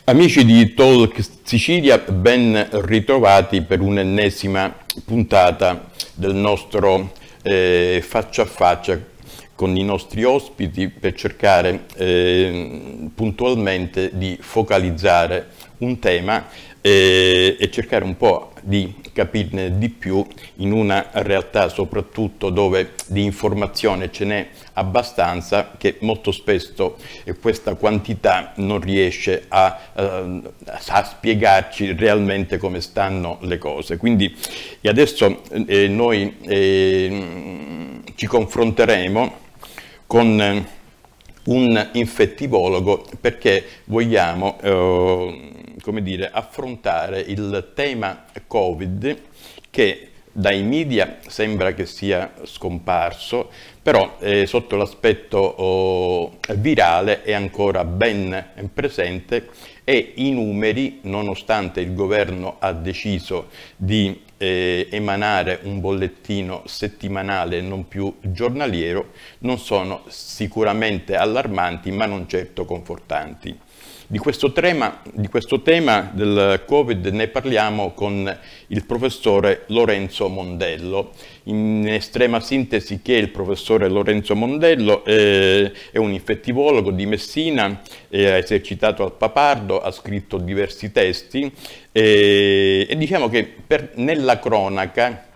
Amici di Talk Sicilia, ben ritrovati per un'ennesima puntata del nostro faccia a faccia con i nostri ospiti per cercare puntualmente di focalizzare un tema e cercare un po' di capirne di più in una realtà soprattutto dove di informazione ce n'è abbastanza, che molto spesso questa quantità non riesce a spiegarci realmente come stanno le cose. Quindi adesso noi ci confronteremo con un infettivologo perché vogliamo come dire, affrontare il tema Covid, che dai media sembra che sia scomparso, però sotto l'aspetto virale è ancora ben presente e i numeri, nonostante il governo ha deciso di emanare un bollettino settimanale e non più giornaliero, non sono sicuramente allarmanti, ma non certo confortanti. Di questo tema del Covid ne parliamo con il professore Lorenzo Mondello. In estrema sintesi, chi è il professore Lorenzo Mondello? È un infettivologo di Messina, ha esercitato al Papardo, ha scritto diversi testi e diciamo che nella cronaca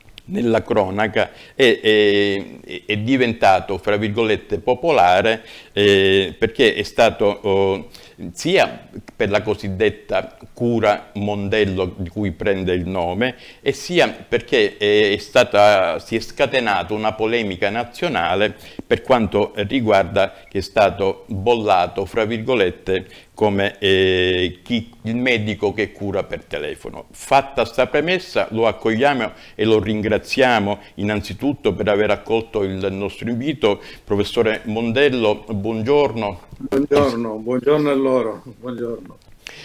è diventato, fra virgolette, popolare perché è stato sia per la cosiddetta cura Mondello di cui prende il nome, e sia perché si è scatenata una polemica nazionale per quanto riguarda che è stato bollato, fra virgolette, come il medico che cura per telefono. Fatta sta premessa, lo accogliamo e lo ringraziamo innanzitutto per aver accolto il nostro invito. Professore Mondello, buongiorno. Buongiorno a loro, buongiorno.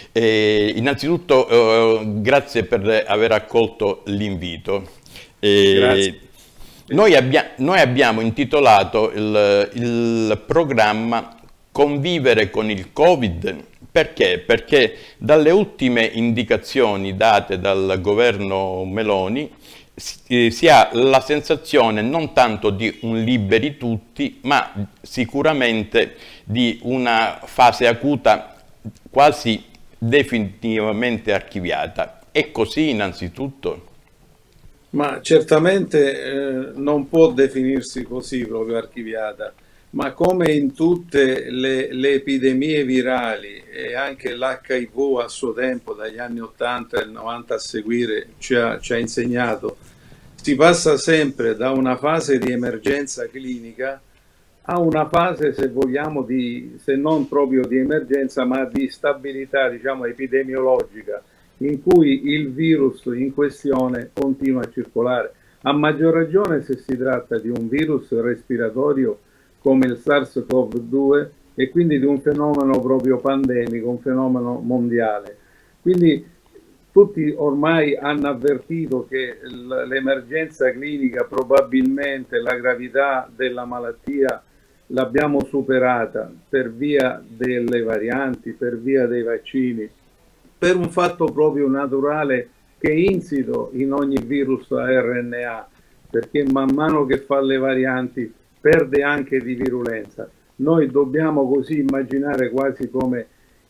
Innanzitutto grazie per aver accolto l'invito. Grazie. Noi abbiamo intitolato il programma Convivere con il Covid. Perché? Perché dalle ultime indicazioni date dal governo Meloni si ha la sensazione non tanto di un liberi tutti, ma sicuramente di una fase acuta quasi definitivamente archiviata. È così innanzitutto? Ma certamente non può definirsi così proprio archiviata, ma come in tutte le epidemie virali e anche l'HIV a suo tempo, dagli anni 80 e 90 a seguire, ci ha insegnato, si passa sempre da una fase di emergenza clinica a una fase, se vogliamo, se non proprio di emergenza, ma di stabilità, diciamo, epidemiologica, in cui il virus in questione continua a circolare. A maggior ragione se si tratta di un virus respiratorio come il SARS-CoV-2 e quindi di un fenomeno proprio pandemico, un fenomeno mondiale. Quindi tutti ormai hanno avvertito che l'emergenza clinica, probabilmente la gravità della malattia, l'abbiamo superata per via delle varianti, per via dei vaccini, per un fatto proprio naturale che è insito in ogni virus a RNA, perché man mano che fa le varianti perde anche di virulenza. Noi dobbiamo così immaginare quasi come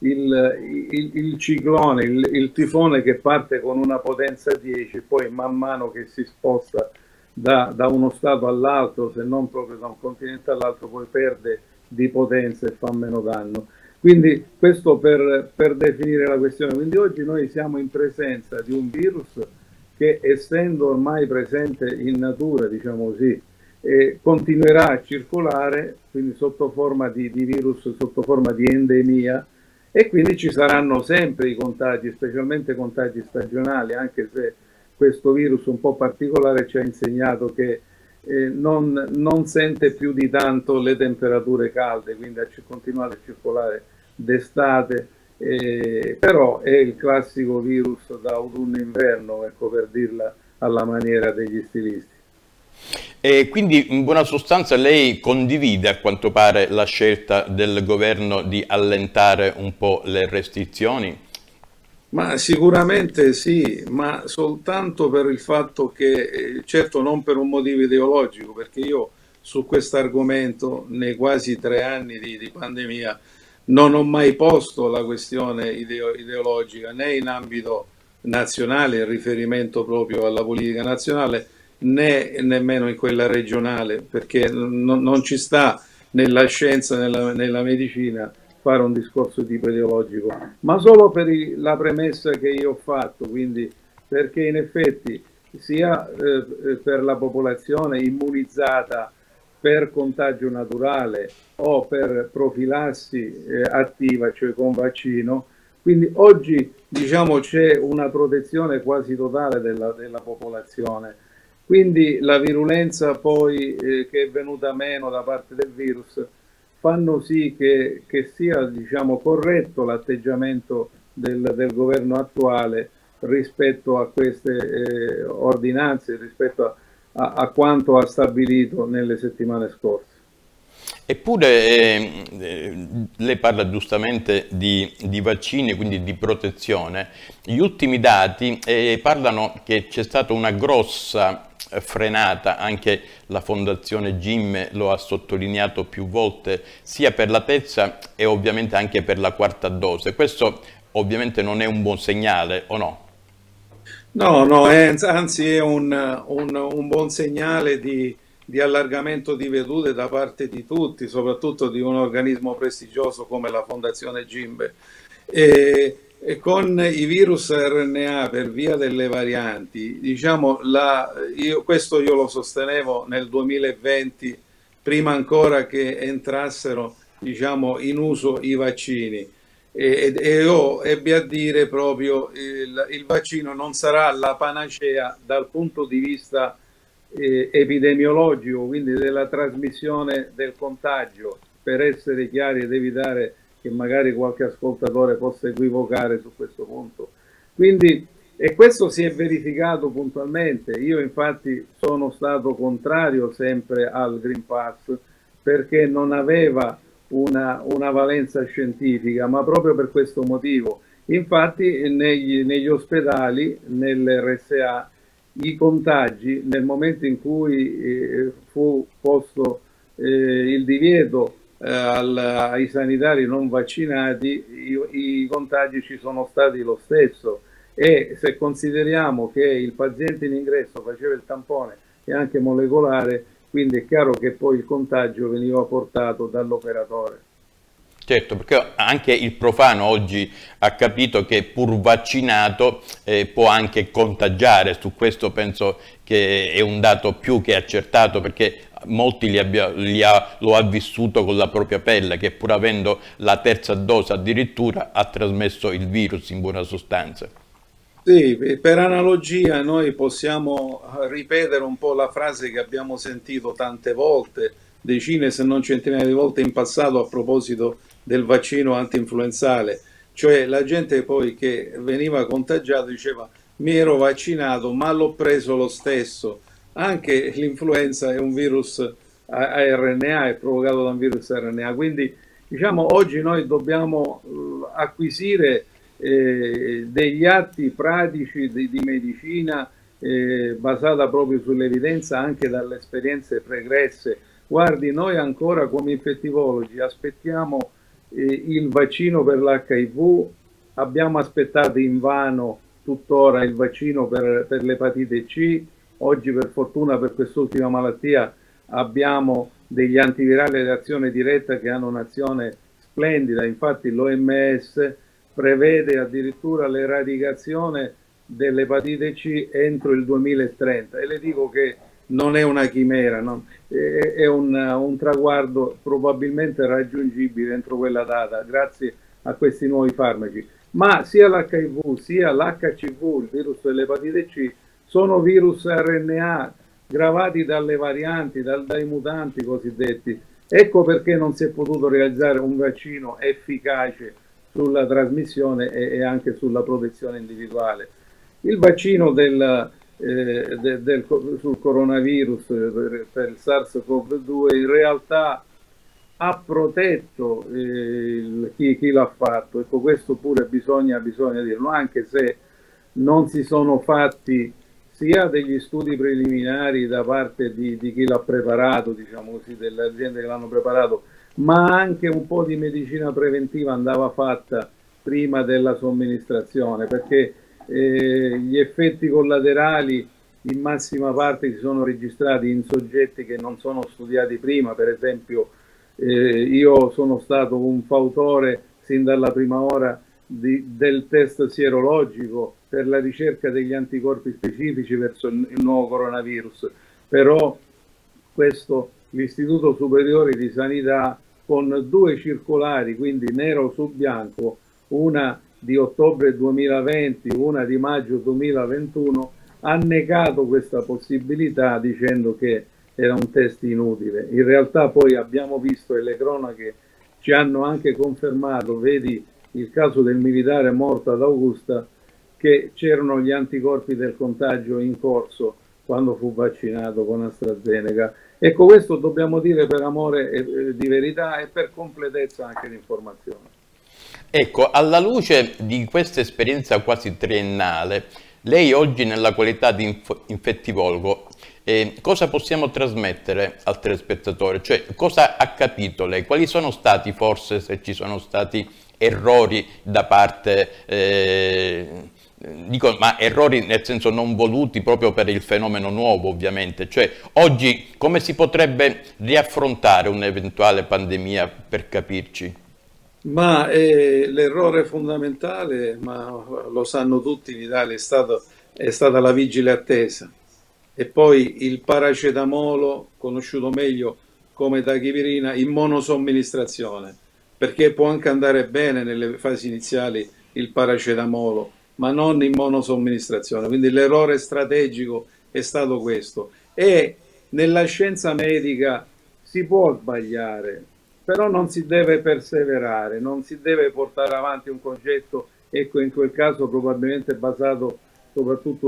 il ciclone, il tifone che parte con una potenza 10, poi man mano che si sposta da uno stato all'altro, se non proprio da un continente all'altro, poi perde di potenza e fa meno danno. Quindi questo per definire la questione. Quindi oggi noi siamo in presenza di un virus che, essendo ormai presente in natura, diciamo così, continuerà a circolare, quindi sotto forma di virus, sotto forma di endemia, e quindi ci saranno sempre i contagi, specialmente contagi stagionali, anche se questo virus un po' particolare ci ha insegnato che non sente più di tanto le temperature calde, quindi ha continuato a circolare d'estate, però è il classico virus da autunno-inverno, ecco, per dirla alla maniera degli stilisti. E quindi in buona sostanza lei condivide a quanto pare la scelta del governo di allentare un po' le restrizioni? Ma sicuramente sì, ma soltanto per il fatto che, certo non per un motivo ideologico, perché io su questo argomento, nei quasi 3 anni di pandemia, non ho mai posto la questione ideologica, né in ambito nazionale, in riferimento proprio alla politica nazionale, né nemmeno in quella regionale, perché non ci sta nella scienza, nella medicina, fare un discorso tipo ideologico, ma solo per la premessa che io ho fatto, quindi perché in effetti sia per la popolazione immunizzata per contagio naturale o per profilassi attiva, cioè con vaccino, quindi oggi diciamo c'è una protezione quasi totale della popolazione. Quindi la virulenza poi che è venuta meno da parte del virus fanno sì che sia, diciamo, corretto l'atteggiamento del governo attuale rispetto a queste ordinanze, rispetto a quanto ha stabilito nelle settimane scorse. Eppure lei parla giustamente di vaccini, quindi di protezione. Gli ultimi dati parlano che c'è stata una grossa frenata, anche la Fondazione GIM lo ha sottolineato più volte, sia per la terza e ovviamente anche per la quarta dose. Questo ovviamente non è un buon segnale, o no? No, no, anzi è un buon segnale di allargamento di vedute da parte di tutti, soprattutto di un organismo prestigioso come la Fondazione Gimbe. E con i virus RNA per via delle varianti, diciamo, questo io lo sostenevo nel 2020, prima ancora che entrassero, diciamo, in uso i vaccini. E io ebbi a dire proprio il vaccino non sarà la panacea dal punto di vista epidemiologico, quindi della trasmissione del contagio, per essere chiari ed evitare che magari qualche ascoltatore possa equivocare su questo punto. Quindi, e questo si è verificato puntualmente. Io infatti sono stato contrario sempre al Green Pass perché non aveva una valenza scientifica, ma proprio per questo motivo. Infatti negli ospedali, nell'RSA, i contagi, nel momento in cui fu posto il divieto ai sanitari non vaccinati, i contagi ci sono stati lo stesso, e se consideriamo che il paziente in ingresso faceva il tampone e anche molecolare, quindi è chiaro che poi il contagio veniva portato dall'operatore. Certo, perché anche il profano oggi ha capito che pur vaccinato può anche contagiare. Su questo penso che è un dato più che accertato, perché molti lo ha vissuto con la propria pelle, che pur avendo la terza dose addirittura ha trasmesso il virus in buona sostanza. Sì, per analogia noi possiamo ripetere un po' la frase che abbiamo sentito tante volte, decine se non centinaia di volte in passato a proposito del vaccino anti-influenzale, cioè la gente poi che veniva contagiata diceva mi ero vaccinato ma l'ho preso lo stesso. Anche l'influenza è un virus a RNA, è provocato da un virus RNA, quindi diciamo oggi noi dobbiamo acquisire degli atti pratici di medicina basata proprio sull'evidenza, anche dalle esperienze pregresse. Guardi, noi ancora come infettivologi aspettiamo il vaccino per l'HIV, abbiamo aspettato invano tuttora il vaccino per l'epatite C, oggi per fortuna per quest'ultima malattia abbiamo degli antivirali ad azione diretta che hanno un'azione splendida, infatti l'OMS prevede addirittura l'eradicazione dell'epatite C entro il 2030, e le dico che non è una chimera, no? È un traguardo probabilmente raggiungibile entro quella data grazie a questi nuovi farmaci. Ma sia l'HIV sia l'HCV, il virus dell'epatite C, sono virus RNA gravati dalle varianti, dai mutanti cosiddetti. Ecco perché non si è potuto realizzare un vaccino efficace sulla trasmissione e anche sulla protezione individuale. Il vaccino sul coronavirus per il SARS-CoV-2 in realtà ha protetto chi l'ha fatto. Ecco, questo pure bisogna dirlo, anche se non si sono fatti sia degli studi preliminari da parte di chi l'ha preparato, diciamo così, delle aziende che l'hanno preparato, ma anche un po' di medicina preventiva andava fatta prima della somministrazione, perché gli effetti collaterali in massima parte si sono registrati in soggetti che non sono studiati prima. Per esempio io sono stato un fautore sin dalla prima ora del test sierologico per la ricerca degli anticorpi specifici verso il nuovo coronavirus, però questo l'Istituto Superiore di Sanità con due circolari, quindi nero su bianco, una di ottobre 2020, una di maggio 2021, ha negato questa possibilità dicendo che era un test inutile. In realtà poi abbiamo visto, e le cronache ci hanno anche confermato, vedi il caso del militare morto ad Augusta, che c'erano gli anticorpi del contagio in corso quando fu vaccinato con AstraZeneca. Ecco, questo dobbiamo dire per amore di verità e per completezza anche di informazione. Ecco, alla luce di questa esperienza quasi triennale, lei oggi nella qualità di infettivologo, cosa possiamo trasmettere al telespettatore? Cioè, cosa ha capito lei? Quali sono stati, forse, se ci sono stati errori da parte, dico, ma errori nel senso non voluti proprio per il fenomeno nuovo, ovviamente. Cioè, oggi come si potrebbe riaffrontare un'eventuale pandemia, per capirci? Ma l'errore fondamentale, ma lo sanno tutti in Italia, è stata la vigile attesa. E poi il paracetamolo, conosciuto meglio come tachipirina, in monosomministrazione, perché può anche andare bene nelle fasi iniziali il paracetamolo, ma non in monosomministrazione. Quindi l'errore strategico è stato questo. E nella scienza medica si può sbagliare, però non si deve perseverare, non si deve portare avanti un concetto, ecco, in quel caso probabilmente basato soprattutto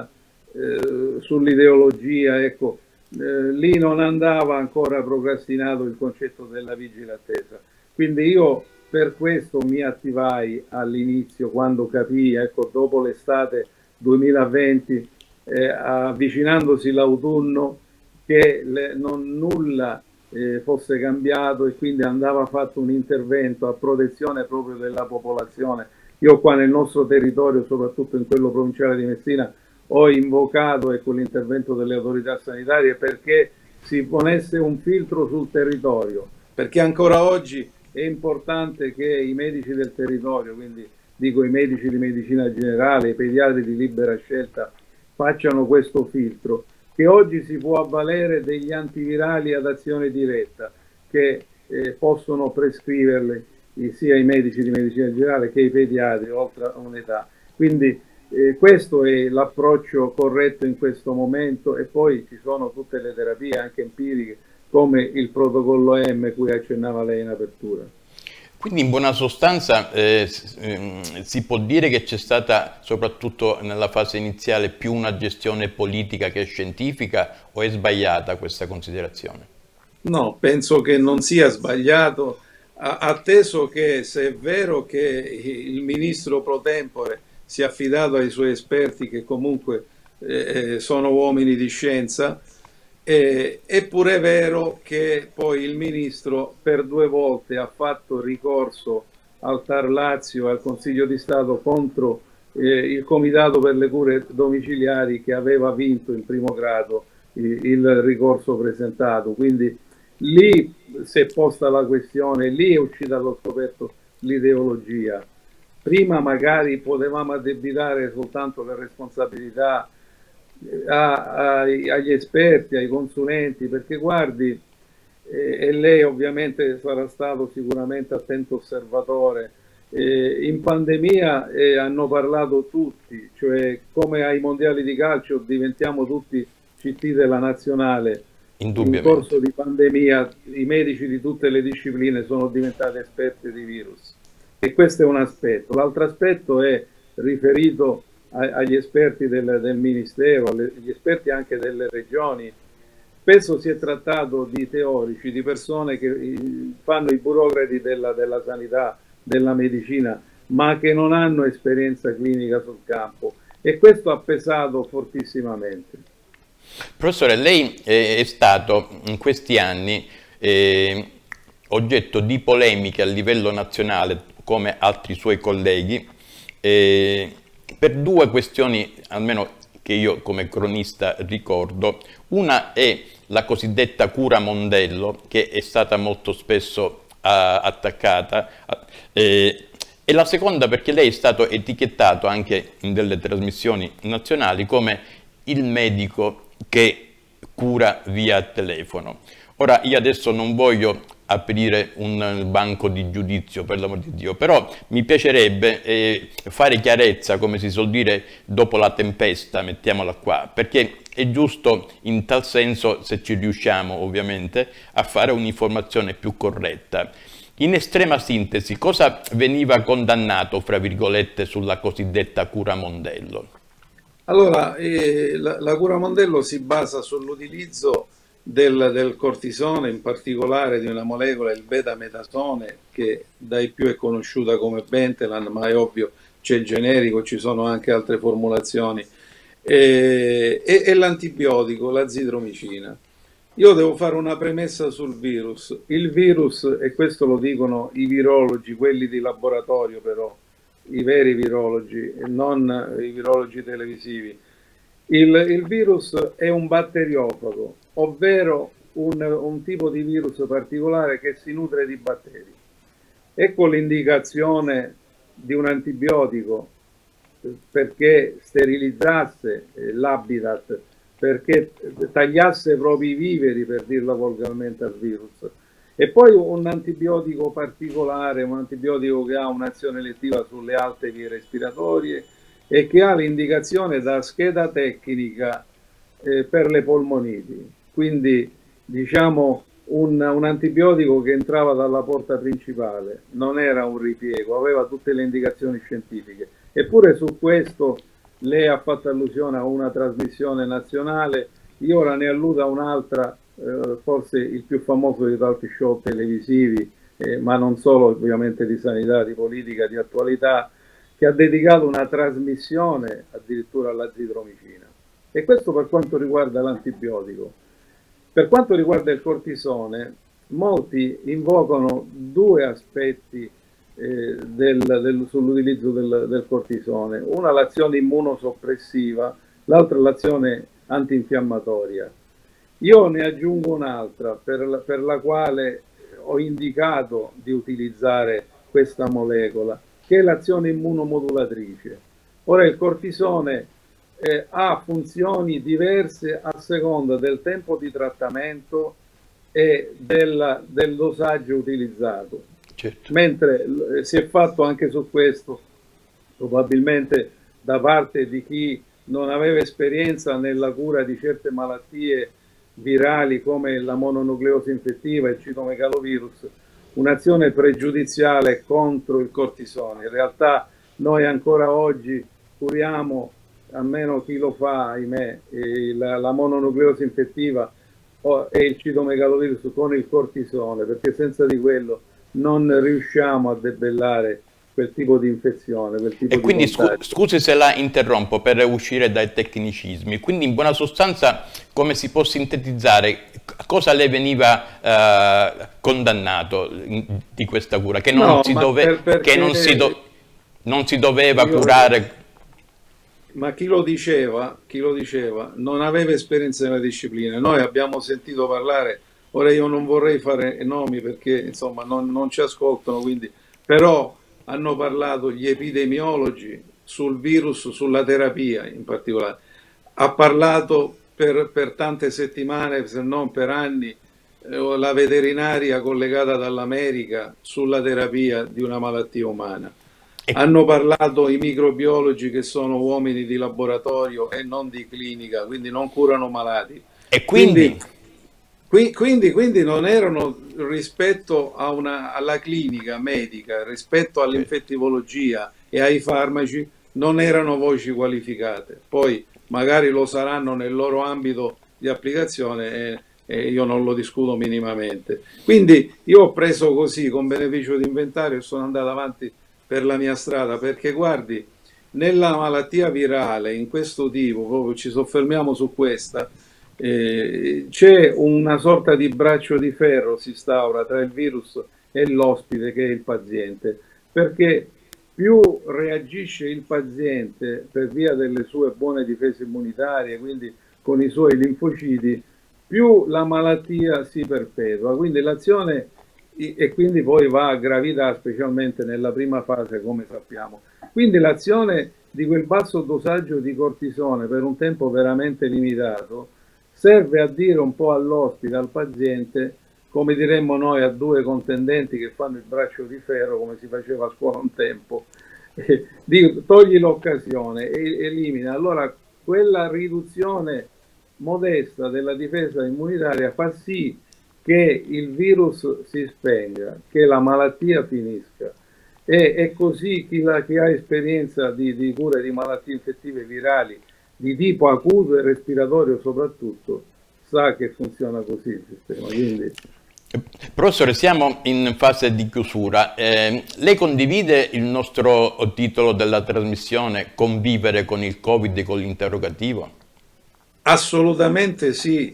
sull'ideologia, ecco, lì non andava ancora procrastinato il concetto della vigile attesa. Quindi io per questo mi attivai all'inizio, quando capii, ecco, dopo l'estate 2020, avvicinandosi l'autunno, che nulla fosse cambiato e quindi andava fatto un intervento a protezione proprio della popolazione. Io qua nel nostro territorio, soprattutto in quello provinciale di Messina, ho invocato, ecco, l'intervento delle autorità sanitarie perché si ponesse un filtro sul territorio, perché ancora oggi è importante che i medici del territorio, quindi dico i medici di medicina generale, i pediatri di libera scelta, facciano questo filtro, che oggi si può avvalere degli antivirali ad azione diretta che possono prescriverli sia i medici di medicina generale che i pediatri oltre a un'età. Quindi questo è l'approccio corretto in questo momento, e poi ci sono tutte le terapie anche empiriche come il protocollo M cui accennava lei in apertura. Quindi in buona sostanza si può dire che c'è stata, soprattutto nella fase iniziale, più una gestione politica che scientifica, o è sbagliata questa considerazione? No, penso che non sia sbagliato, atteso che se è vero che il ministro pro tempore si è affidato ai suoi esperti che comunque sono uomini di scienza, è pure vero che poi il ministro per 2 volte ha fatto ricorso al TAR Lazio e al Consiglio di Stato contro il Comitato per le cure domiciliari, che aveva vinto in primo grado il ricorso presentato. Quindi lì si è posta la questione, lì è uscita allo scoperto l'ideologia. Prima magari potevamo addebitare soltanto le responsabilità agli esperti, ai consulenti, perché guardi, e lei ovviamente sarà stato sicuramente attento osservatore, in pandemia hanno parlato tutti, cioè come ai mondiali di calcio diventiamo tutti CT della nazionale. In corso di pandemia i medici di tutte le discipline sono diventati esperti di virus, e questo è un aspetto. L'altro aspetto è riferito agli esperti del Ministero, agli esperti anche delle regioni. Spesso si è trattato di teorici, di persone che fanno i burocrati della sanità, della medicina, ma che non hanno esperienza clinica sul campo, e questo ha pesato fortissimamente. Professore, lei è stato in questi anni oggetto di polemiche a livello nazionale, come altri suoi colleghi, per due questioni, almeno che io come cronista ricordo. Una è la cosiddetta cura Mondello, che è stata molto spesso attaccata, e la seconda perché lei è stato etichettato anche in delle trasmissioni nazionali come il medico che cura via telefono. Ora, io adesso non voglio aprire un banco di giudizio, per l'amor di Dio, però mi piacerebbe fare chiarezza, come si suol dire, dopo la tempesta, mettiamola qua, perché è giusto in tal senso, se ci riusciamo ovviamente, a fare un'informazione più corretta. In estrema sintesi, cosa veniva condannato, fra virgolette, sulla cosiddetta cura Mondello? Allora, la cura Mondello si basa sull'utilizzo del cortisone, in particolare di una molecola, il beta-metasone, che dai più è conosciuta come Bentelan, ma è ovvio c'è il generico, ci sono anche altre formulazioni, e l'antibiotico, l'azidromicina. Io devo fare una premessa sul virus. Il virus, e questo lo dicono i virologi, quelli di laboratorio però, i veri virologi, e non i virologi televisivi. Il virus è un batteriofago, ovvero un tipo di virus particolare che si nutre di batteri. Ecco l'indicazione di un antibiotico perché sterilizzasse l'habitat, perché tagliasse i propri viveri, per dirla volgarmente, al virus. E poi un antibiotico particolare, un antibiotico che ha un'azione elettiva sulle alte vie respiratorie e che ha l'indicazione da scheda tecnica per le polmoniti. Quindi diciamo un antibiotico che entrava dalla porta principale, non era un ripiego, aveva tutte le indicazioni scientifiche. Eppure su questo lei ha fatto allusione a una trasmissione nazionale, io ora ne alludo a un'altra, forse il più famoso di talk show televisivi, ma non solo, ovviamente di sanità, di politica, di attualità, che ha dedicato una trasmissione addirittura all'azidromicina. E questo per quanto riguarda l'antibiotico. Per quanto riguarda il cortisone, molti invocano due aspetti sull'utilizzo del cortisone. Una l'azione immunosoppressiva, l'altra l'azione antinfiammatoria. Io ne aggiungo un'altra per la quale ho indicato di utilizzare questa molecola, che è l'azione immunomodulatrice. Ora il cortisone ha funzioni diverse a seconda del tempo di trattamento e del dosaggio utilizzato. Certo. Mentre si è fatto anche su questo, probabilmente da parte di chi non aveva esperienza nella cura di certe malattie virali come la mononucleosi infettiva e il citomegalovirus, un'azione pregiudiziale contro il cortisone. In realtà noi ancora oggi curiamo, almeno chi lo fa, ahimè, la mononucleosi infettiva e il citomegalovirus con il cortisone, perché senza di quello non riusciamo a debellare quel tipo di infezione, quel tipo e quindi di contagio. Scusi se la interrompo per uscire dai tecnicismi, quindi in buona sostanza come si può sintetizzare, cosa le veniva condannato di questa cura? Che non, non si doveva curare? Ma chi lo diceva non aveva esperienza nella disciplina. Noi abbiamo sentito parlare, ora io non vorrei fare nomi perché insomma non ci ascoltano, quindi, però hanno parlato gli epidemiologi sul virus, sulla terapia in particolare. Ha parlato per tante settimane, se non per anni, la veterinaria collegata dall'America sulla terapia di una malattia umana. Hanno parlato i microbiologi che sono uomini di laboratorio e non di clinica, quindi non curano malati. E quindi non erano, rispetto alla clinica medica, rispetto all'infettivologia e ai farmaci, non erano voci qualificate. Poi magari lo saranno nel loro ambito di applicazione e io non lo discuto minimamente. Quindi io ho preso così, con beneficio di inventario, e sono andato avanti per la mia strada, perché guardi, nella malattia virale, in questo tipo, proprio ci soffermiamo su questa, c'è una sorta di braccio di ferro si instaura tra il virus e l'ospite, che è il paziente, perché più reagisce il paziente per via delle sue buone difese immunitarie, quindi con i suoi linfociti, più la malattia si perpetua. Quindi l'azione, e quindi poi va a gravità, specialmente nella prima fase, come sappiamo. Quindi l'azione di quel basso dosaggio di cortisone per un tempo veramente limitato serve a dire un po' all'ospite, al paziente, come diremmo noi a due contendenti che fanno il braccio di ferro, come si faceva a scuola un tempo, togli l'occasione, elimina. Allora quella riduzione modesta della difesa immunitaria fa sì che il virus si spenga, che la malattia finisca. E così chi ha esperienza di cure di malattie infettive virali di tipo acuto e respiratorio soprattutto, sa che funziona così il sistema. Quindi... Professore, siamo in fase di chiusura. Lei condivide il nostro titolo della trasmissione, Convivere con il Covid, con l'interrogativo? Assolutamente sì,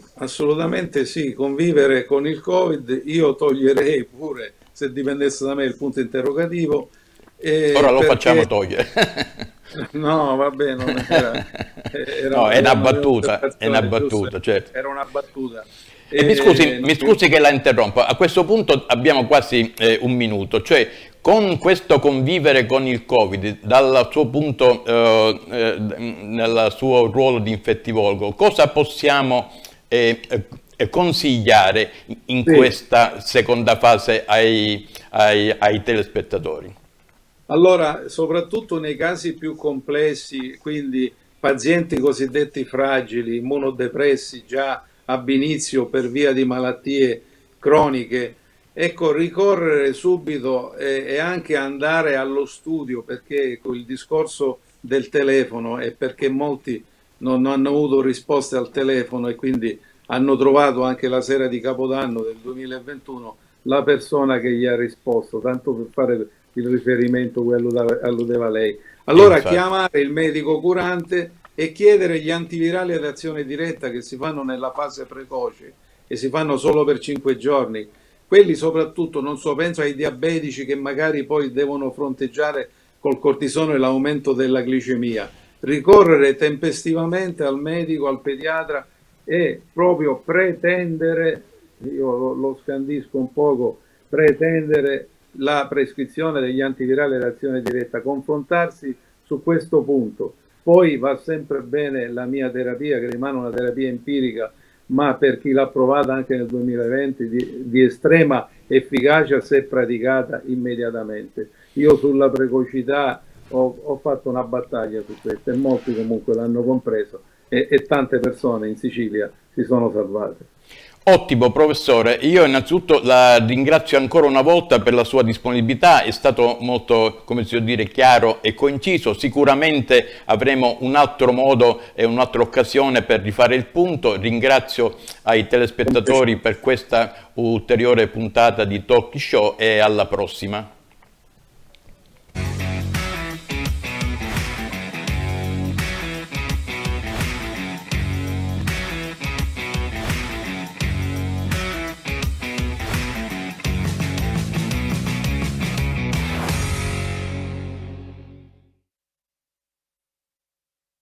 convivere con il Covid. Io toglierei pure, se dipendesse da me, il punto interrogativo. Ora lo facciamo togliere. No, vabbè, non era, no, è una battuta, certo. Era una battuta. Mi scusi che la interrompo, a questo punto abbiamo quasi un minuto, cioè con questo convivere con il Covid, dal suo punto, nel suo ruolo di infettivologo, cosa possiamo consigliare in questa seconda fase ai telespettatori? Allora, soprattutto nei casi più complessi, quindi pazienti cosiddetti fragili, immunodepressi già ab inizio per via di malattie croniche, ecco, ricorrere subito e anche andare allo studio, perché il discorso del telefono è perché molti non hanno avuto risposte al telefono e quindi hanno trovato anche la sera di Capodanno del 2021 la persona che gli ha risposto, tanto per fare il riferimento cui alludeva lei. Allora chiamare il medico curante e chiedere gli antivirali ad azione diretta che si fanno nella fase precoce e si fanno solo per 5 giorni. Quelli soprattutto, non so, penso ai diabetici che magari poi devono fronteggiare col cortisone l'aumento della glicemia. Ricorrere tempestivamente al medico, al pediatra e proprio pretendere, io lo scandisco un poco, pretendere la prescrizione degli antivirali ad azione diretta, confrontarsi su questo punto. Poi va sempre bene la mia terapia, che rimane una terapia empirica, ma per chi l'ha provata anche nel 2020 di estrema efficacia se praticata immediatamente. Io sulla precocità ho fatto una battaglia su questo e molti comunque l'hanno compreso e tante persone in Sicilia si sono salvate. Ottimo professore, io innanzitutto la ringrazio ancora una volta per la sua disponibilità, è stato molto, come si può dire, chiaro e conciso. Sicuramente avremo un altro modo e un'altra occasione per rifare il punto. Ringrazio ai telespettatori per questa ulteriore puntata di Talk Show e alla prossima.